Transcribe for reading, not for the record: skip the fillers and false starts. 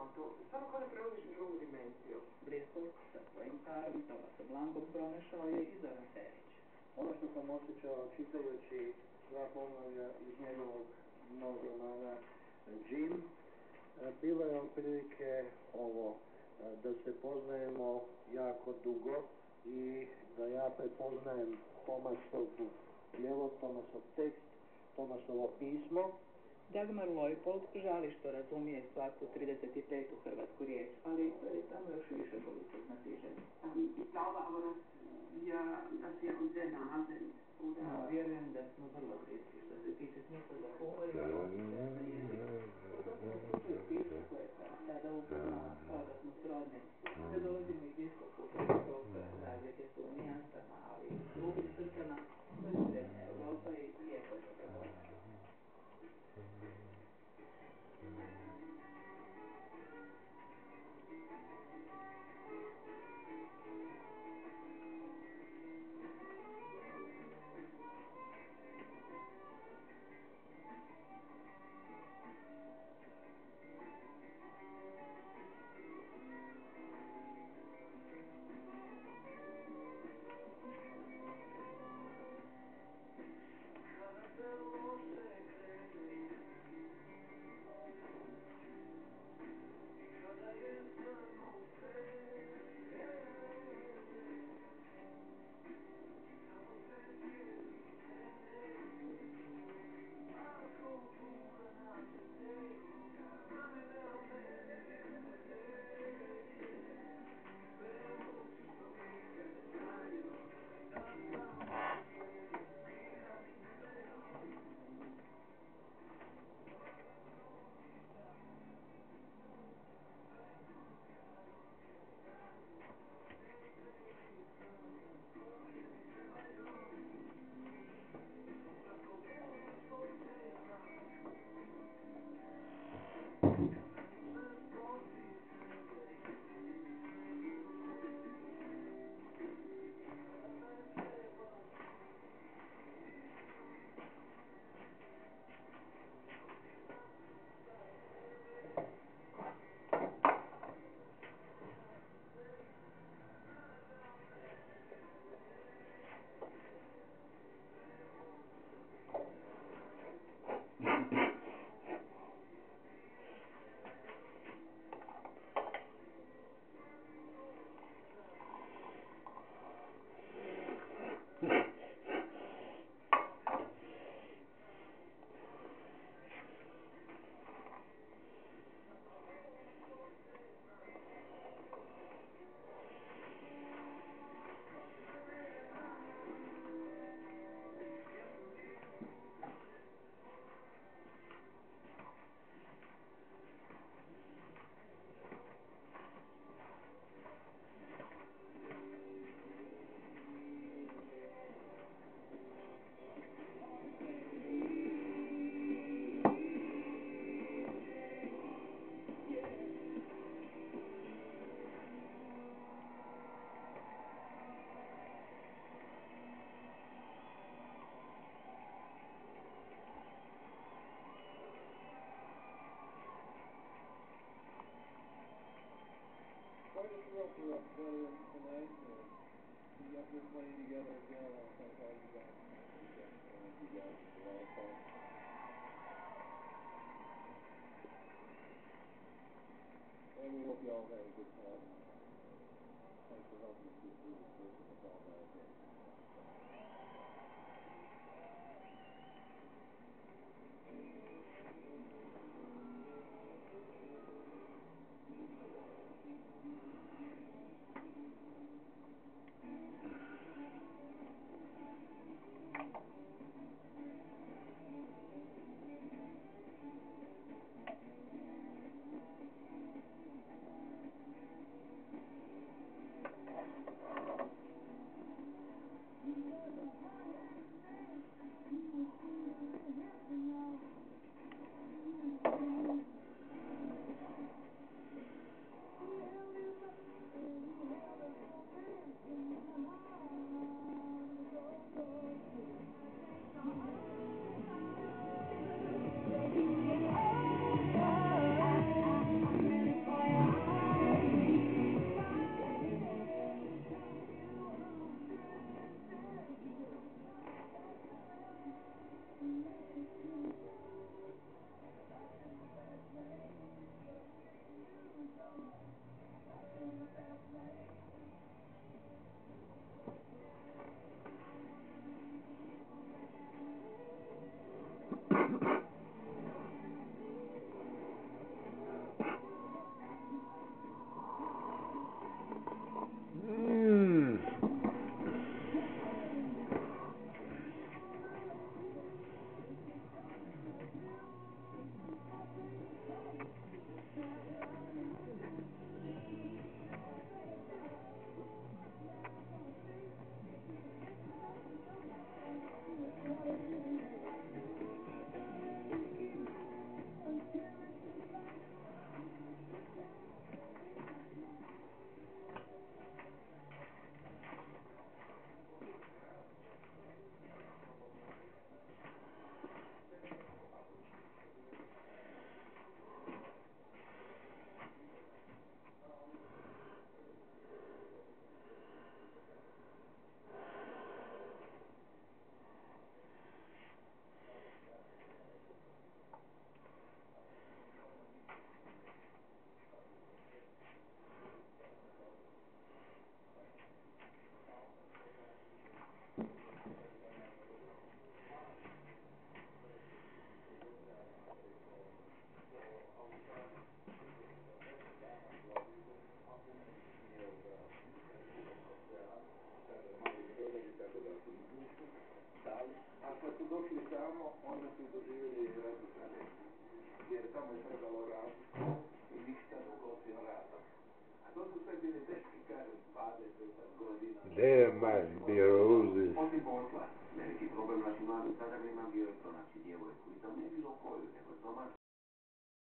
to stvarno kao da prelaziš u drugu dimenziju. Bliskog sa svojim karvicama, sa Blankom pronašao je i Zoran Perić. Ono što sam osjećao čitajući sva poglavlja iz njegovog novog romana Džin, bilo je otprilike ovo, da se poznajemo jako dugo i da ja prepoznajem Tomasov prijevod, Tomasov tekst, Tomasovo pismo. Dagmar Lojpold žali što razumije svaku 35. hrvatsku riječ, ali tamo još više politik na tiženju. Ich glaube aber, dass wir uns sehr nah sind. No, vjerujem da smo vrlo bliski što se tiče smisla za humor i osjećaja za jezik. U svakom slučaju pismo koje sam sada upoznala kao da smo srodni. Ne dolazimo iz istog kulturnog prostora, razlike su u nijansama, ali i drugim crtama, to je srednja Europa i lijepo je to prepoznati. Quite a thrill for us veterans tonight to be up here playing together again. I want to thank all you guys. Thank you guys. It's a lot of fun. And we hope you all had a good time. Thanks for helping us get through this business. It's all about it. mu je trebalo raditi i ništa drugo osim rada. A to su sve bili teški, kažem, 20 godina. Gdje je Maš bio uzi? Osim posla, veliki problem našim mladim sadarima bio je pronaći djevojku i to ne bilo koju, nego domaću